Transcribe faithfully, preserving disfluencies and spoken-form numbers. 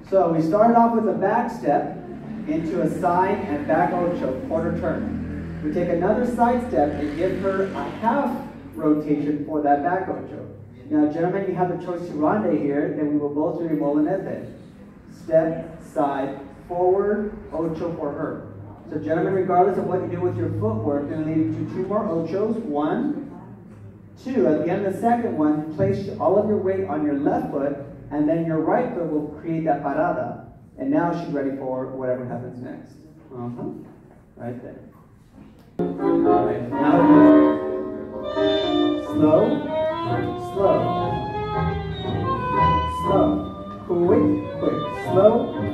So we started off with a back step into a side and back ocho, quarter turn. We take another side step and give her a half rotation for that back ocho. Now, gentlemen, you have the choice to ronde here, then we will both do a molinete. Step, side, forward, ocho for her. So, gentlemen, regardless of what you do with your footwork, you're going to lead to two more ochos. One, two. At the end of the second one, place all of your weight on your left foot, and then your right foot will create that parada. And now she's ready for whatever happens next. Uh-huh. Right there. All right. Now, slow, slow, slow, quick, quick, slow,